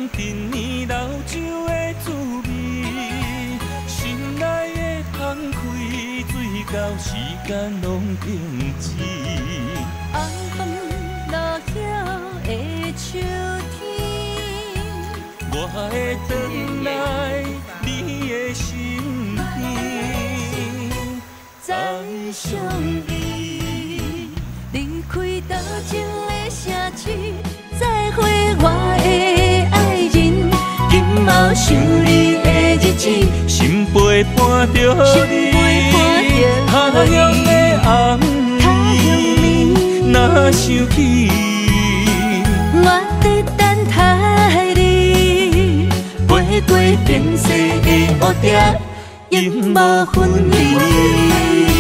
陈年老酒的滋味，心内的澎开，水到时间拢停止。 红枫落叶的秋天， 我会回来你的身边，再相依。离开多情的城市，再会我的爱人。今后想你的日子，心陪伴着你。他乡的红暝，若想起，我在等待你。飞过变色的乌蝶，永无分离。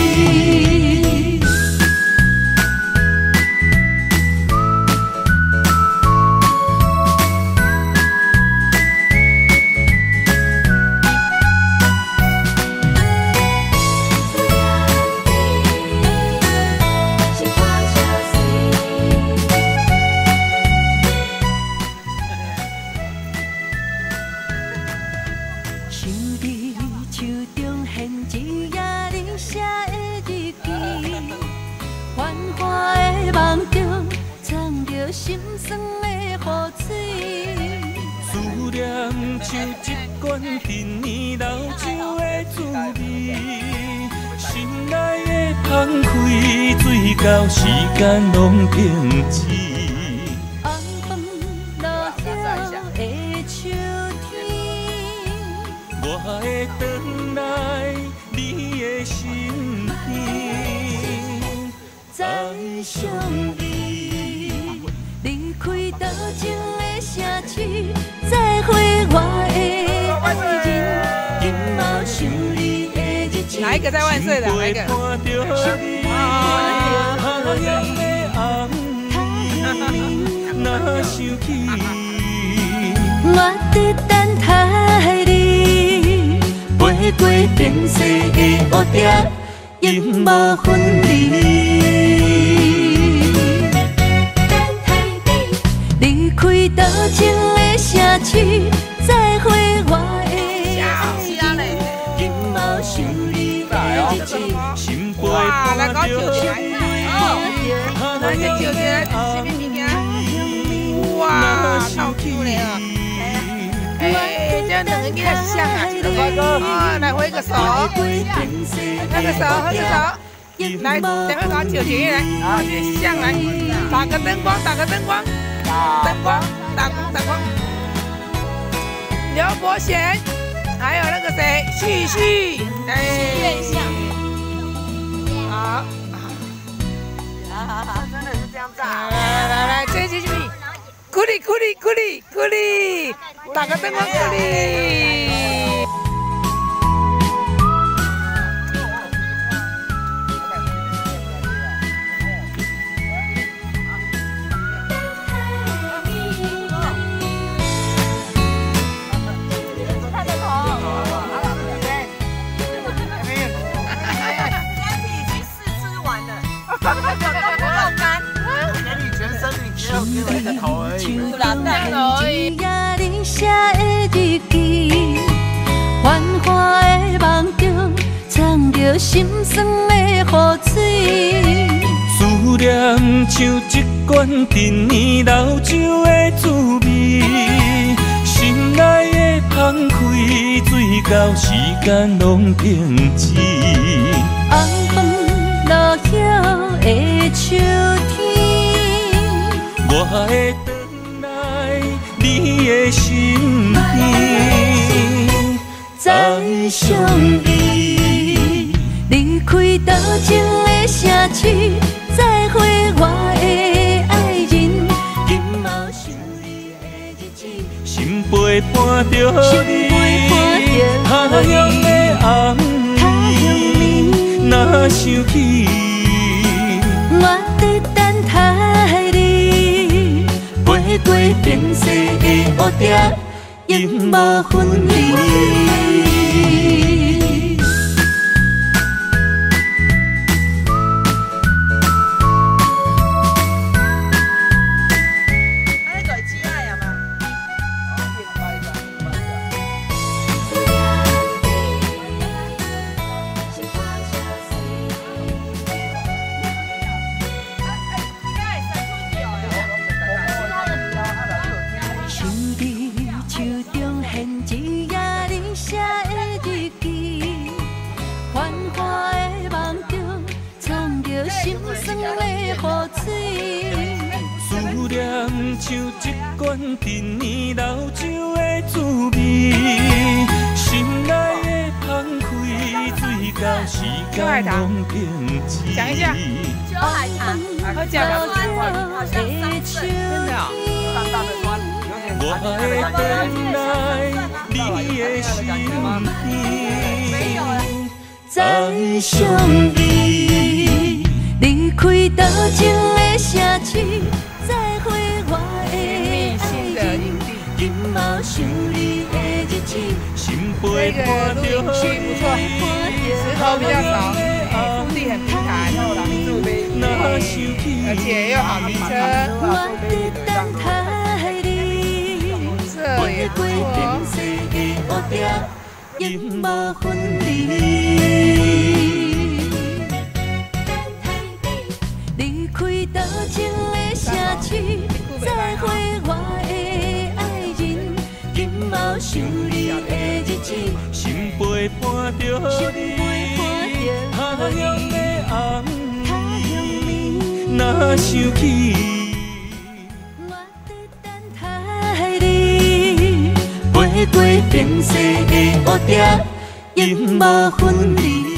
心酸的雨水，思念像一罐陈年老酒的滋味，心内的澎开，水到时间拢停止。红枫落叶的秋天，我会回来你的身边，再相依。离开多情的城市，再会我的爱人。今后想你的日子， 哪一个在万岁的？哪一个？ 他乡的红暝，若想起，我在等待你。飞过变色的乌蝶，永无分离。离开多情的城市，再会我的爱人。今后想你的日子，心陪伴着你。 那些酒店什么物件？哇，超漂亮啊！哎，这两个囡仔是像啊，啊，来挥个手，那个手，那个手，来，等会把酒姐来，啊，像来，打个灯光，打个灯光。灯光，打光，刘伯贤，还有那个谁，旭旭，哎，好，真的是这样子啊！来，这继续，鼓励，打个灯光，鼓励。 你写的日记，繁华的梦中藏着心酸的雨水， 思念像一罐陈年老酒的滋味，心内的澎开，水到时间拢停止。 红枫落叶的秋天， 我会回来你的身边，再相依。离开多情的城市，再会我的爱人。今后想你的日子，心陪伴着你。他乡的红暝，若想起，我在等待你。飞过变色的乌蝶，永无分离。 罐陈年老酒的滋味，心内的芳开，水到时间拢变质。 讲一下， 秋海棠， 喝起来好像桑葚， 真的啊。 我会等来你的身边，再相遇。 离开多情的城市，再会我的爱人。今后想你的日子， 心这杯个伴着露营区不错，石头比较少，腹地很平坦，而且又好停车， 我在等待你。 这也不错。 永无分离。离开多情的城市，再会我的爱人。今后想你的日子， 心陪伴着你，他乡的红棉，若想起， 我在等待你。飞过边西的乌蝶，永无分离。